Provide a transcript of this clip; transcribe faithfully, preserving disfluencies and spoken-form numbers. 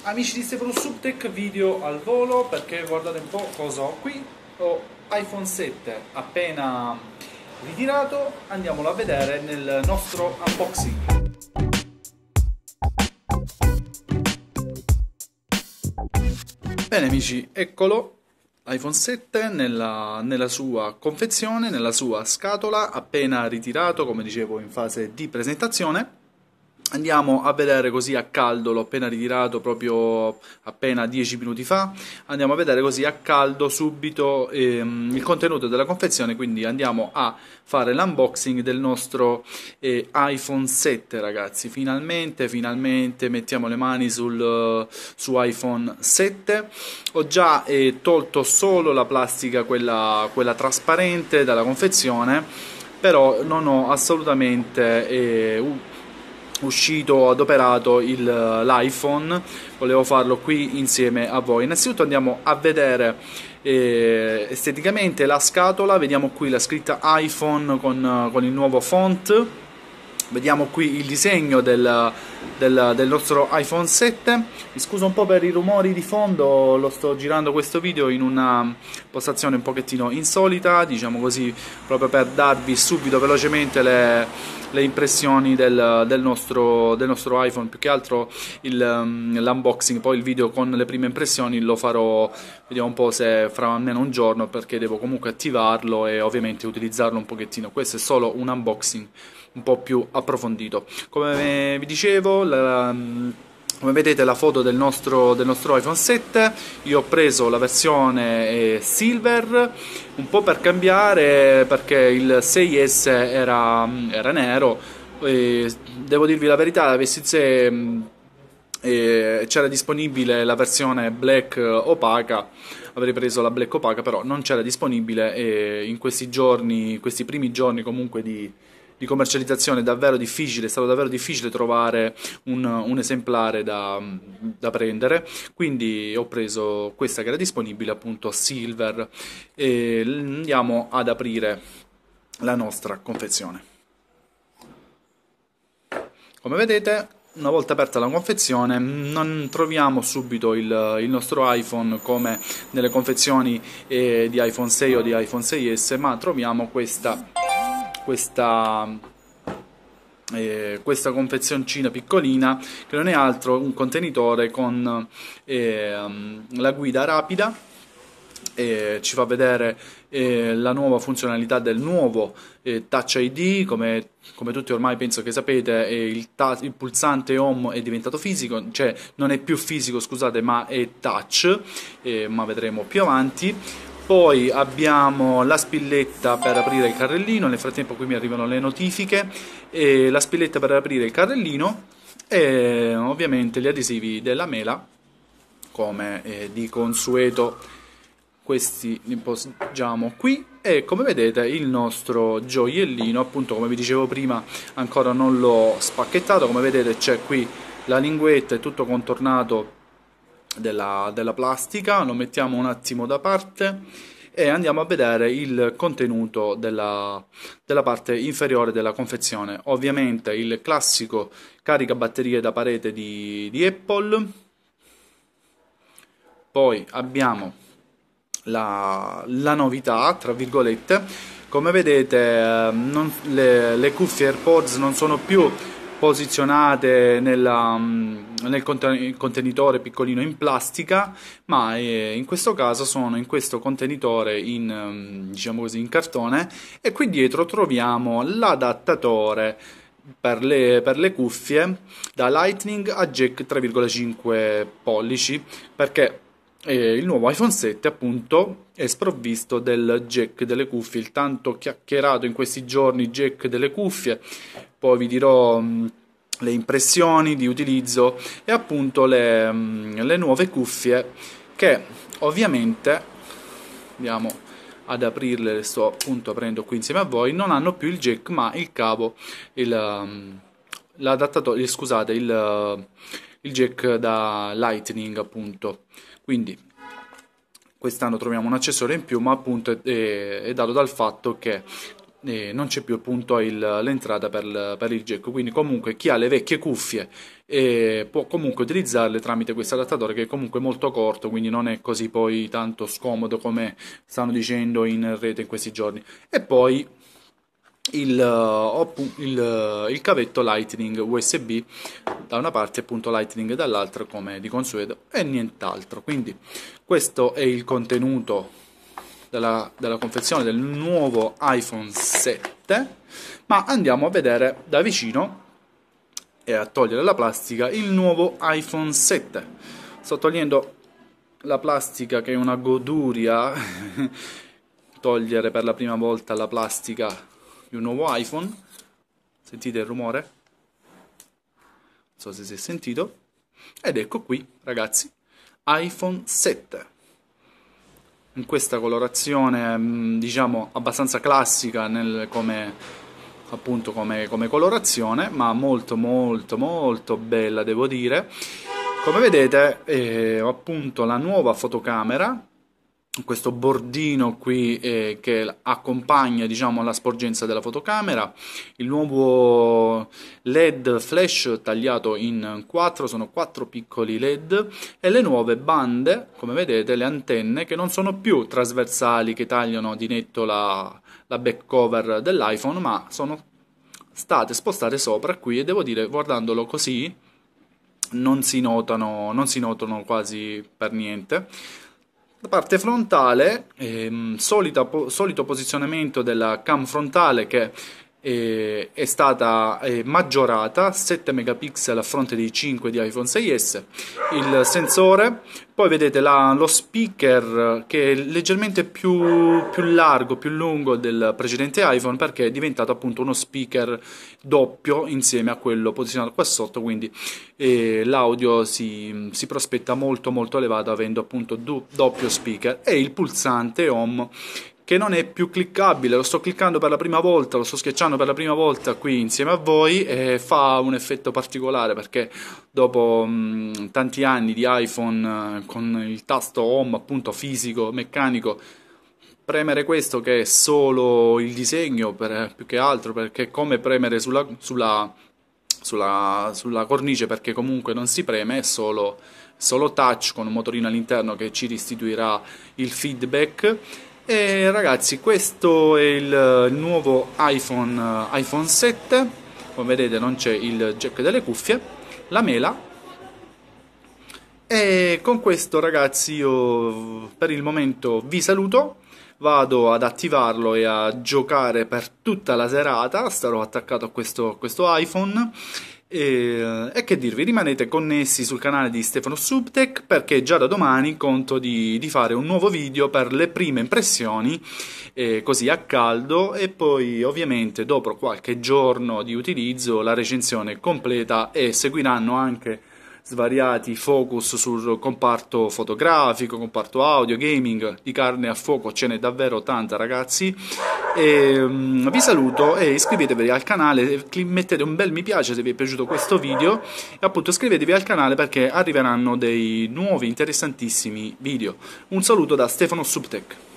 Amici di Stefano Subtech, video al volo perché guardate un po' cosa ho qui. Ho iPhone sette appena ritirato, andiamolo a vedere nel nostro unboxing. Bene amici, eccolo, iPhone sette nella, nella sua confezione, nella sua scatola, appena ritirato, come dicevo, in fase di presentazione. Andiamo a vedere così a caldo, l'ho appena ritirato proprio appena dieci minuti fa, andiamo a vedere così a caldo subito ehm, il contenuto della confezione, quindi andiamo a fare l'unboxing del nostro eh, iPhone sette ragazzi, finalmente, finalmente mettiamo le mani sul, su iPhone sette, ho già eh, tolto solo la plastica, quella, quella trasparente dalla confezione, però non ho assolutamente eh, uscito, adoperato l'iPhone, volevo farlo qui insieme a voi. Innanzitutto andiamo a vedere eh, esteticamente la scatola, vediamo qui la scritta iPhone con, con il nuovo font, vediamo qui il disegno del, del, del nostro iPhone sette. Mi scuso un po' per i rumori di fondo, lo sto girando questo video in una postazione un pochettino insolita, diciamo così, proprio per darvi subito velocemente le, le impressioni del, del, nostro, del nostro iPhone. Più che altro l'unboxing, poi il video con le prime impressioni lo farò, vediamo un po' se fra almeno un giorno, perché devo comunque attivarlo e ovviamente utilizzarlo un pochettino. Questo è solo un unboxing un po' più approfondito. Come vi dicevo, la, come vedete la foto del nostro, del nostro iPhone sette, io ho preso la versione eh, Silver, un po' per cambiare perché il sei S era, era nero, e devo dirvi la verità, se eh, c'era disponibile la versione Black opaca, avrei preso la Black opaca, però non c'era disponibile e in questi giorni, questi primi giorni comunque di di commercializzazione è davvero difficile, è stato davvero difficile trovare un, un esemplare da, da prendere, quindi ho preso questa che era disponibile, appunto Silver, e andiamo ad aprire la nostra confezione. Come vedete, una volta aperta la confezione non troviamo subito il, il nostro iPhone come nelle confezioni eh, di iPhone sei o di iPhone sei S, ma troviamo questa questa, eh, questa confezioncina piccolina che non è altro un contenitore con eh, la guida rapida, e ci fa vedere eh, la nuova funzionalità del nuovo eh, Touch I D. come, come tutti ormai penso che sapete, eh, il, il pulsante home è diventato fisico, cioè non è più fisico, scusate, ma è touch, eh, ma vedremo più avanti. Poi abbiamo la spilletta per aprire il carrellino, nel frattempo qui mi arrivano le notifiche, e la spilletta per aprire il carrellino e ovviamente gli adesivi della mela, come eh, di consueto. Questi li poggiamo qui e come vedete il nostro gioiellino, appunto come vi dicevo prima, ancora non l'ho spacchettato, come vedete c'è qui la linguetta, è tutto contornato Della, della plastica, lo mettiamo un attimo da parte e andiamo a vedere il contenuto della, della parte inferiore della confezione. Ovviamente il classico caricabatterie da parete di, di Apple, poi abbiamo la, la novità, tra virgolette, come vedete non, le, le cuffie AirPods non sono più posizionate nella, nel contenitore piccolino in plastica, ma eh, in questo caso sono in questo contenitore in, diciamo così, in cartone, e qui dietro troviamo l'adattatore per le, per le cuffie da Lightning a jack tre virgola cinque pollici, perché eh, il nuovo iPhone sette appunto è sprovvisto del jack delle cuffie, il tanto chiacchierato in questi giorni jack delle cuffie. Poi vi dirò mh, le impressioni di utilizzo e appunto le, mh, le nuove cuffie che ovviamente, andiamo ad aprirle, le sto appunto aprendo qui insieme a voi, non hanno più il jack ma il cavo, il, um, l'adattatore, scusate, il, uh, il jack da Lightning appunto. Quindi quest'anno troviamo un accessorio in più, ma appunto è, è dato dal fatto che e non c'è più appunto il- l'entrata per, il per il jack, quindi comunque chi ha le vecchie cuffie eh, può comunque utilizzarle tramite questo adattatore che è comunque molto corto, quindi non è così poi tanto scomodo come stanno dicendo in rete in questi giorni. E poi il, eh, oppu- il, eh, il cavetto Lightning U S B da una parte e appunto Lightning dall'altra come di consueto e nient'altro. Quindi questo è il contenuto della, della confezione del nuovo iPhone sette, ma andiamo a vedere da vicino e a togliere la plastica il nuovo iPhone sette. Sto togliendo la plastica che è una goduria togliere per la prima volta la plastica di un nuovo iPhone. Sentite il rumore? Non so se si è sentito. Ed ecco qui, ragazzi, iPhone sette. In questa colorazione, mh, diciamo, abbastanza classica nel, come, appunto, come, come colorazione, ma molto, molto, molto bella, devo dire. Come vedete, eh, ho appunto la nuova fotocamera, questo bordino qui eh, che accompagna, diciamo, la sporgenza della fotocamera, il nuovo L E D flash tagliato in quattro, sono quattro piccoli L E D, e le nuove bande, come vedete, le antenne che non sono più trasversali che tagliano di netto la, la back cover dell'iPhone, ma sono state spostate sopra qui e devo dire, guardandolo così, non si notano, non si notano quasi per niente. La parte frontale, ehm, solita po- solito posizionamento della cam frontale che eh, è stata eh, maggiorata, sette megapixel a fronte dei cinque di iPhone sei S, il sensore, poi vedete la- lo speaker che è leggermente più, più largo, più lungo del precedente iPhone perché è diventato appunto uno speaker doppio insieme a quello posizionato qua sotto, quindi eh, l'audio si, si prospetta molto molto elevato avendo appunto du- doppio speaker, e il pulsante home che non è più cliccabile. Lo sto cliccando per la prima volta, lo sto schiacciando per la prima volta qui insieme a voi e fa un effetto particolare perché dopo mh, tanti anni di iPhone eh, con il tasto home appunto fisico, meccanico, premere questo che è solo il disegno per, più che altro, perché è come premere sulla, sulla, sulla, sulla cornice, perché comunque non si preme, è solo, solo touch con un motorino all'interno che ci restituirà il feedback. E ragazzi, questo è il nuovo iPhone, eh, iPhone sette, come vedete non c'è il jack delle cuffie, la mela, e con questo ragazzi io per il momento vi saluto, vado ad attivarlo e a giocare per tutta la serata, starò attaccato a questo, questo iPhone. E, e che dirvi, rimanete connessi sul canale di Stefano Subtech perché già da domani conto di, di fare un nuovo video per le prime impressioni, eh, così a caldo, e poi ovviamente dopo qualche giorno di utilizzo la recensione completa, e seguiranno anche svariati focus sul comparto fotografico, comparto audio, gaming. Di carne a fuoco ce n'è davvero tanta, ragazzi. E, um, vi saluto e iscrivetevi al canale, mettete un bel mi piace se vi è piaciuto questo video e appunto iscrivetevi al canale perché arriveranno dei nuovi interessantissimi video. Un saluto da Stefano Subtech.